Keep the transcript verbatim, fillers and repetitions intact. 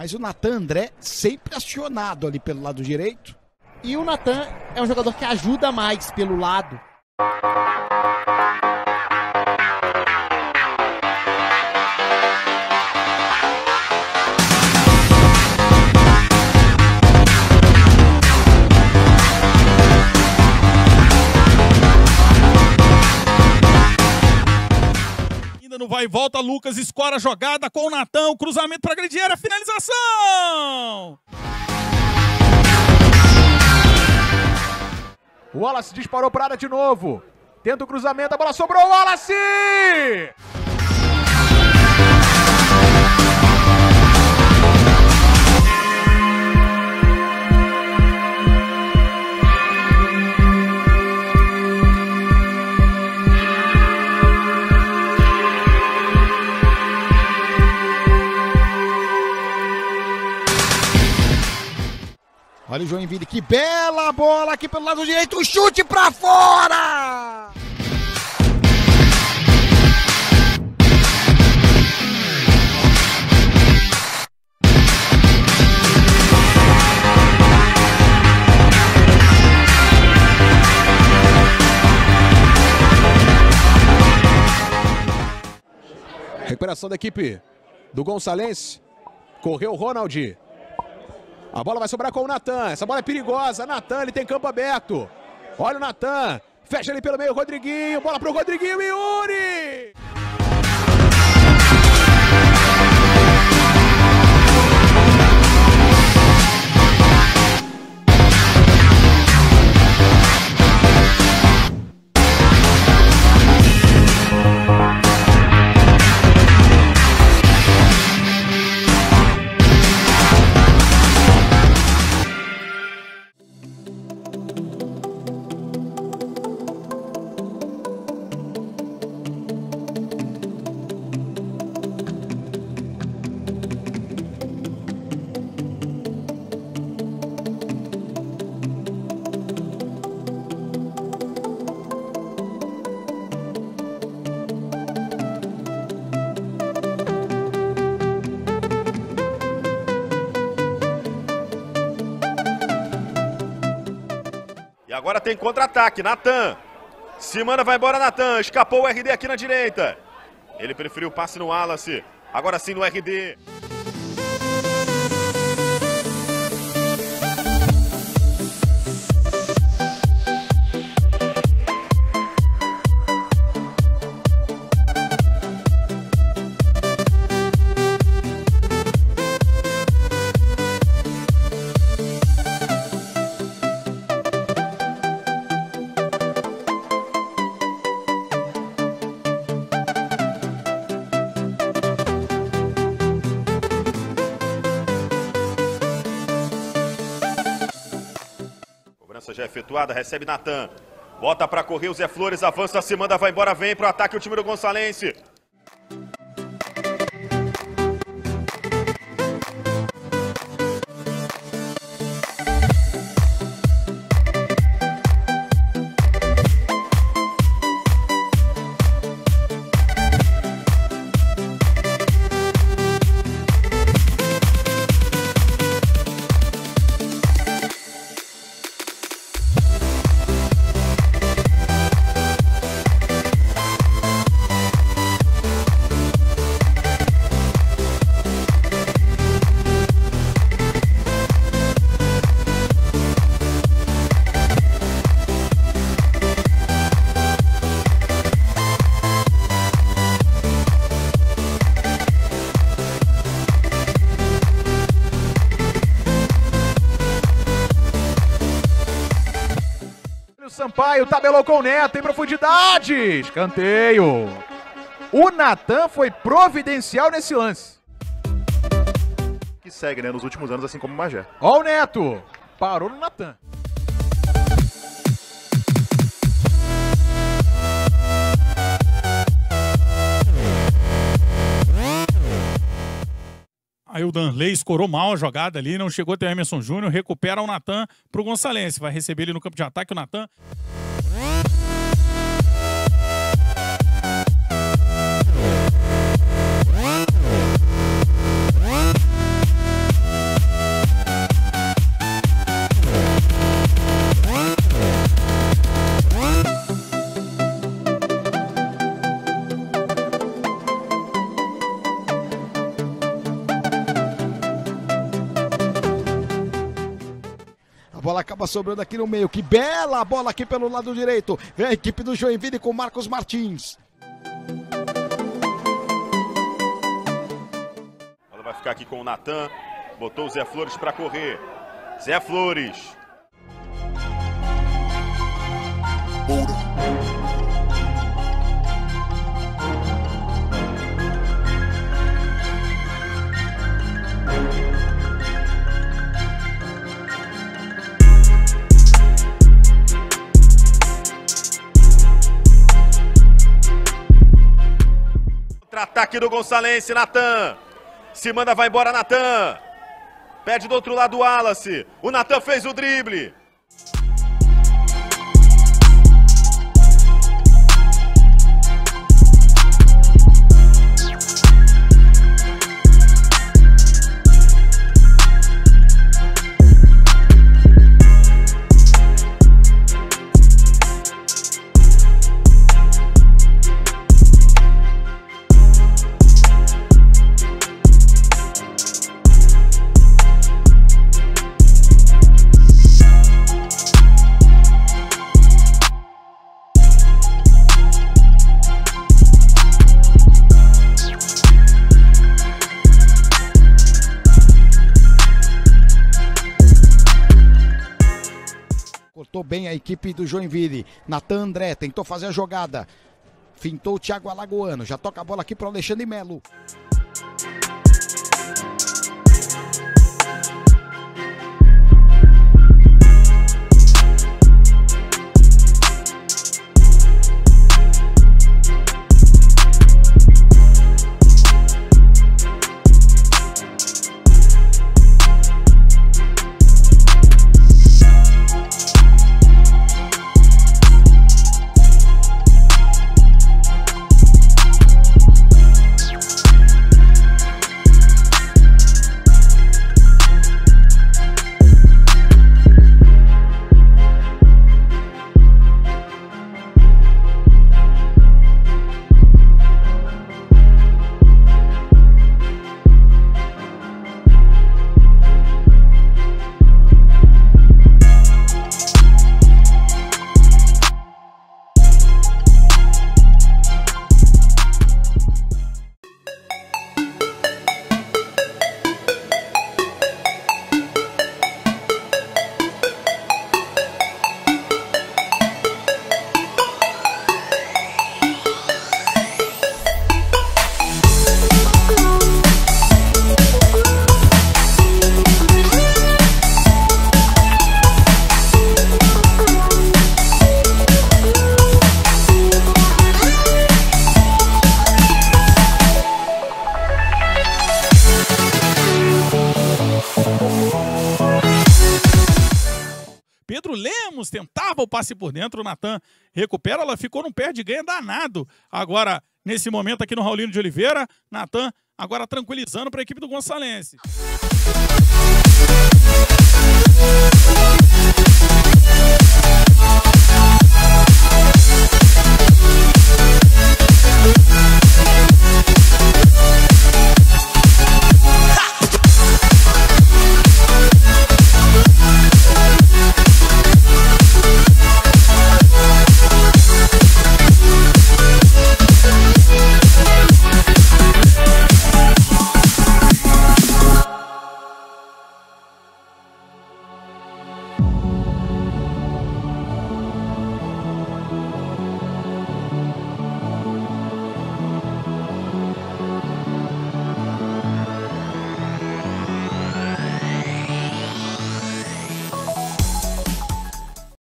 Mas o Nathan André sempre acionado ali pelo lado direito. E o Nathan é um jogador que ajuda mais pelo lado. No vai e volta, Lucas escora a jogada com o Nathan, o cruzamento para a grande área, finalização! O Wallace disparou para a área de novo. Tenta o cruzamento, a bola sobrou, o Wallace! Olha o Joinville, que bela bola aqui pelo lado direito, o chute pra fora! Recuperação da equipe do Gonçalense. Correu o Ronald. A bola vai sobrar com o Nathan. Essa bola é perigosa. Nathan, ele tem campo aberto. Olha o Nathan. Fecha ali pelo meio o Rodriguinho. Bola pro Rodriguinho e Yuri. Agora tem contra-ataque, Nathan. Se manda, vai embora, Nathan. Escapou o R D aqui na direita. Ele preferiu o passe no Wallace. Agora sim no R D. Já efetuada, recebe Nathan. Bota pra correr o Zé Flores, avança, se manda, vai embora, vem pro ataque o time do Gonçalense. Sampaio tabelou com o Neto em profundidade. Escanteio. O Nathan foi providencial nesse lance. Que segue, né, nos últimos anos, assim como o Magé. Ó o Neto. Parou no Nathan. Aí o Danley escorou mal a jogada ali, não chegou até o Emerson Júnior, recupera o Nathan pro Gonçalense. Vai receber ele no campo de ataque, o Nathan. acaba sobrando aqui no meio. Que bela bola aqui pelo lado direito. Vem a equipe do Joinville com Marcos Martins. Ela vai ficar aqui com o Natan. Botou o Zé Flores para correr. Zé Flores. Contra-ataque do Gonçalense, Natan. Se manda, vai embora, Natan. Pede do outro lado o Wallace. O Natan fez o drible. Cortou bem a equipe do Joinville. Natan André tentou fazer a jogada. Fintou o Thiago Alagoano. Já toca a bola aqui para o Alexandre Melo. Pedro Lemos tentava o passe por dentro, o Natan recupera, ela ficou num pé de ganha danado. Agora, nesse momento aqui no Raulino de Oliveira, Natan agora tranquilizando para a equipe do Gonçalense. We'll be right back.